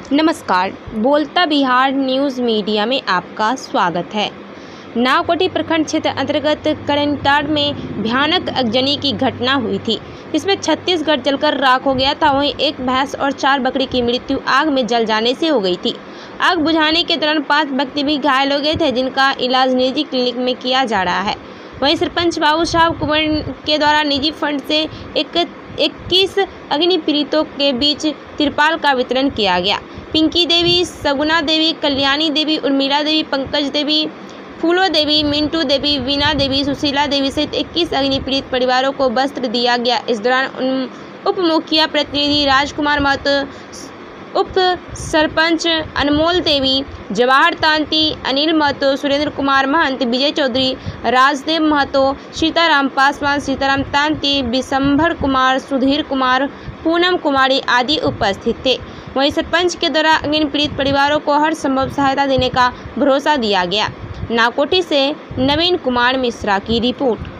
नमस्कार, बोलता Bihar news media में आपका स्वागत है। नावकोठी प्रखंड क्षेत्र अंतर्गत करंटाड़ में भयानक आगजनी की घटना हुई थी, जिसमें 36 घर जलकर राख हो गया था। वहीं एक भैंस और 4 बकरी की मृत्यु आग में जल जाने से हो गई थी। आग बुझाने के दौरान 5 व्यक्ति भी घायल हो गए थे, जिनका इलाज निजी क्लिनिक में किया जा रहा है। वहीं सरपंच बाबू साहब कुंवर के द्वारा निजी फंड से 21 अग्नि पीड़ितों के बीच तिरपाल का वितरण किया गया। पिंकी देवी, सगुना देवी, कल्याणी देवी, उर्मिला देवी, पंकज देवी, फूलो देवी, मिंटू देवी, वीना देवी, सुशीला देवी सहित 21 अग्नि पीड़ित परिवारों को वस्त्र दिया गया। इस दौरान उप मुखिया प्रतिनिधि राजकुमार महतो, उप सरपंच अनमोल देवी, जवाहर तांती, अनिल महतो, सुरेंद्र कुमार महंत, विजय चौधरी, राजदेव महतो, सीताराम पासवान, सीताराम तांती, विशंभर कुमार, सुधीर कुमार, पूनम कुमारी आदि उपस्थित थे। वहीं सरपंच के द्वारा अग्नि पीड़ित परिवारों को हर संभव सहायता देने का भरोसा दिया गया। नावकोठी से नवीन कुमार मिश्रा की रिपोर्ट।